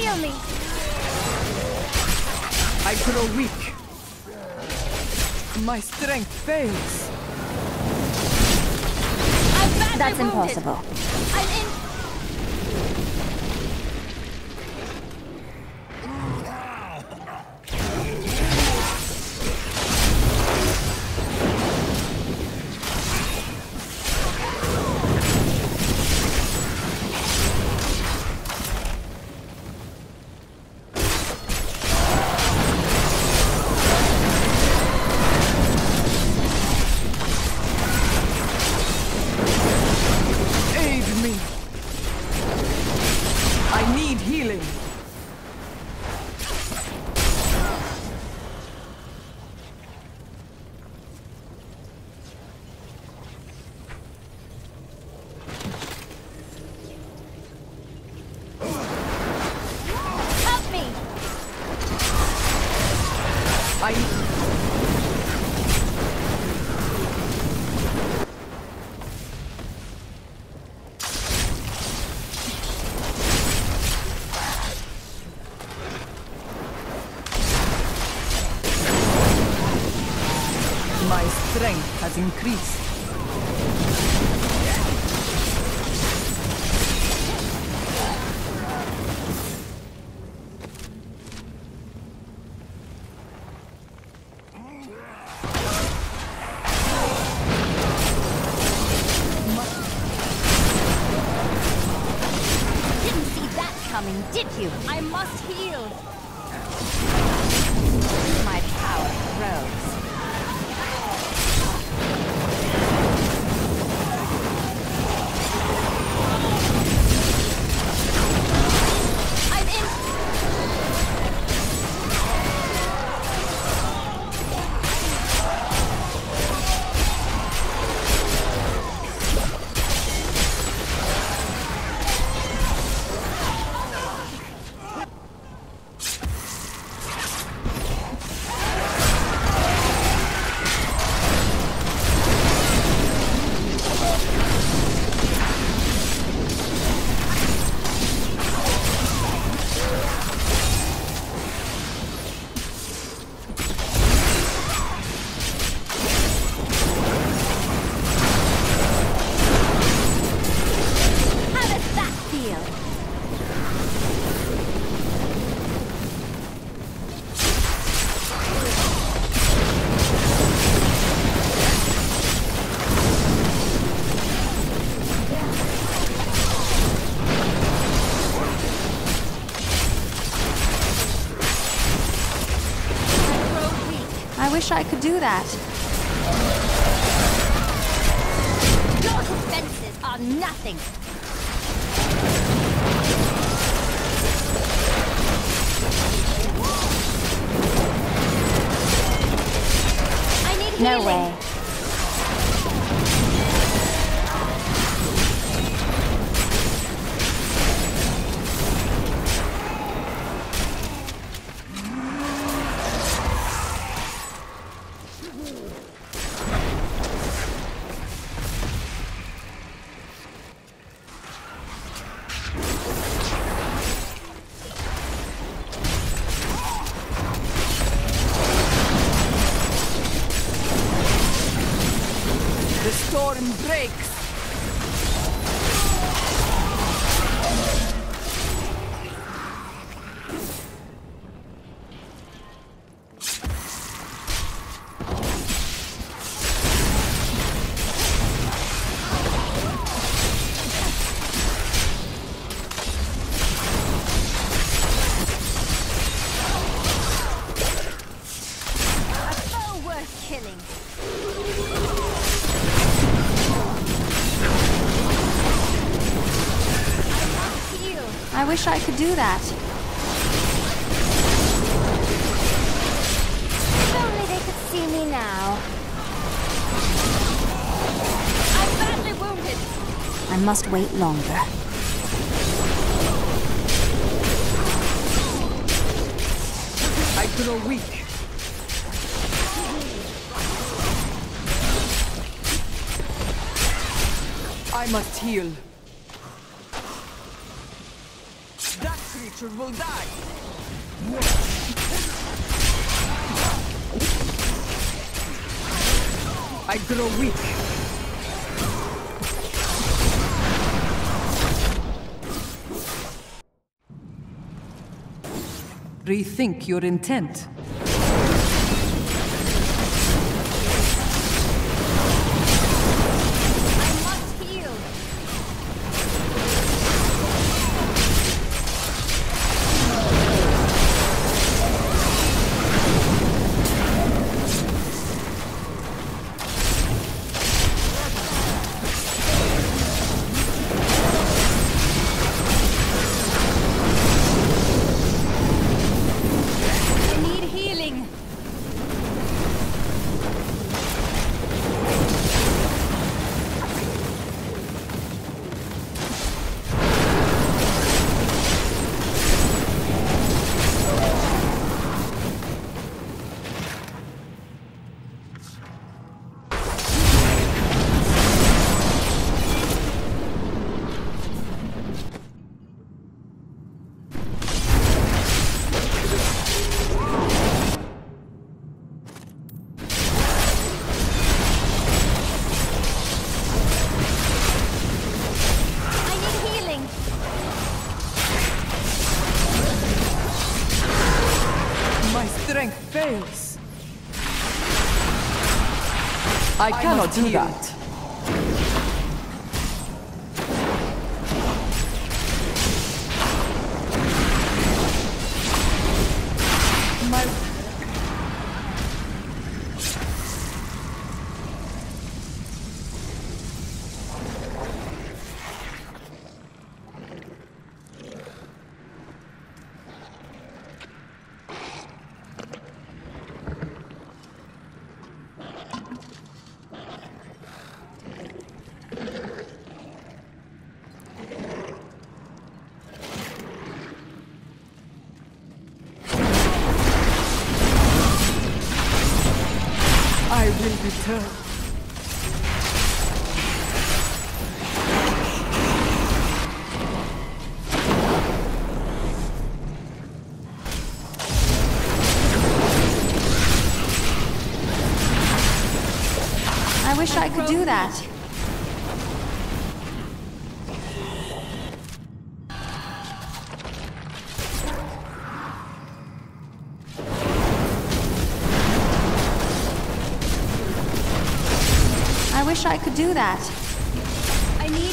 Heal me! I grow weak. My strength fails. I'm badly That's wounded. impossible. I'm in. Healing. Help me! My strength has increased. Didn't see that coming, did you? I must heal. My power grows. I'm in. I wish I could do that. Your defenses are nothing. I need No healing. way. The storm breaks. A foe worth killing. I wish I could do that. If only they could see me now. I'm badly wounded. I must wait longer. I grow weak. I must heal. That creature will die. I grow weak. Rethink your intent. I must heal. I need healing. I need healing. My strength fails. I cannot do that. My I will return. I wish I could do that. I wish I could do that. I need.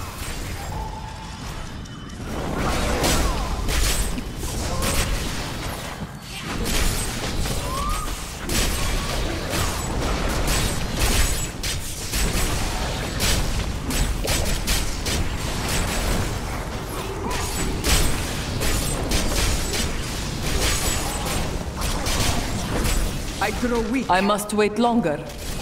I grow weak. I must wait longer.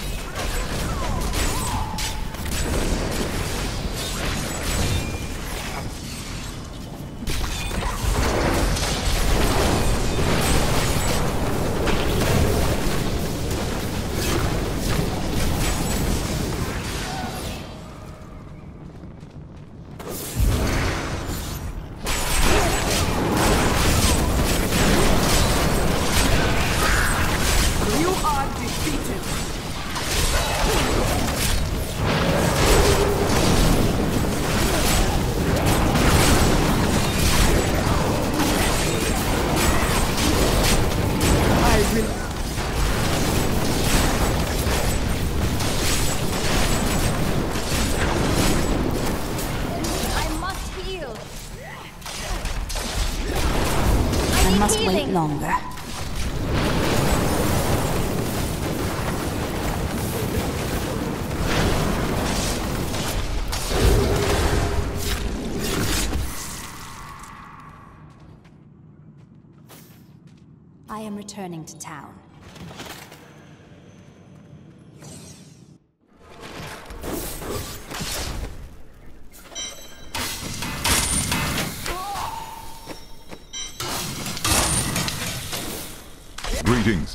You are defeated. I will. I must heal. I need must wait healing. longer. I am returning to town. Greetings.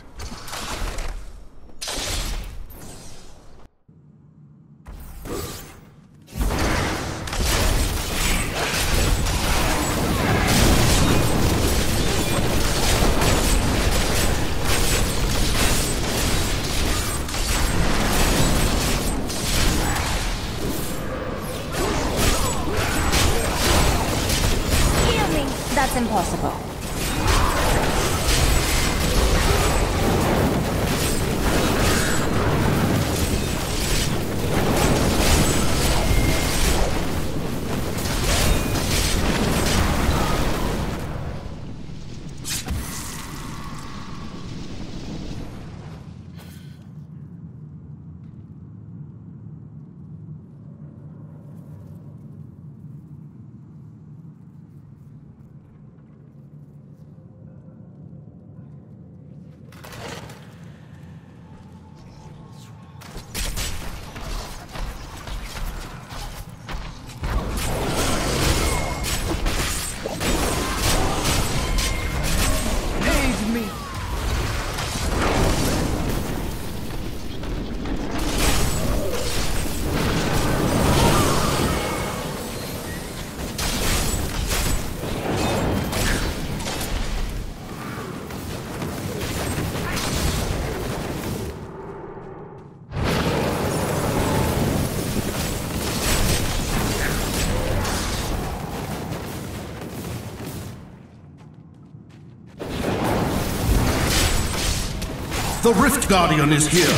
The Rift Guardian is here!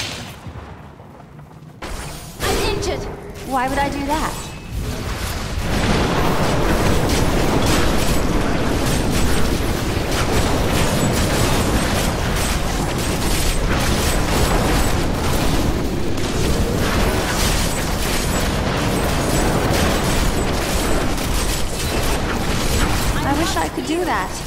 I'm injured. Why would I do that? I wish I could do that.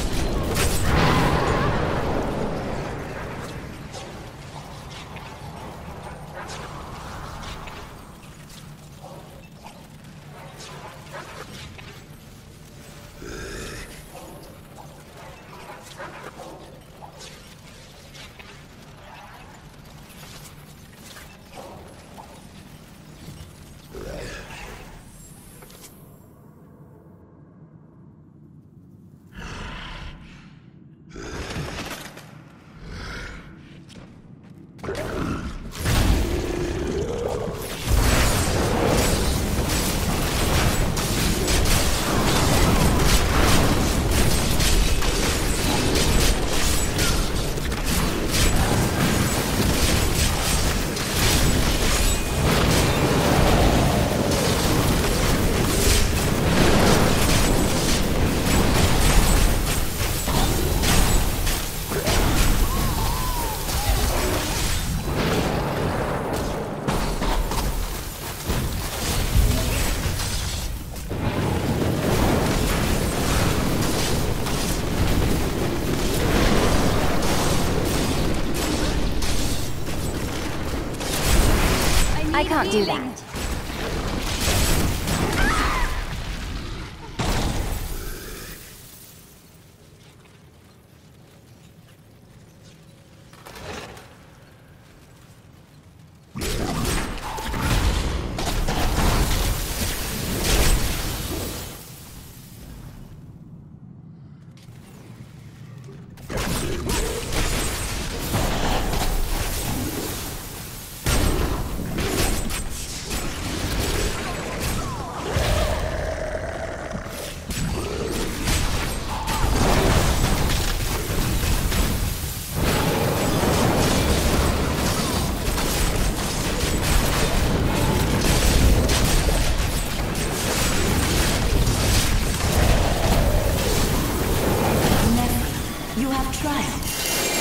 I can't do that. You have triumphed.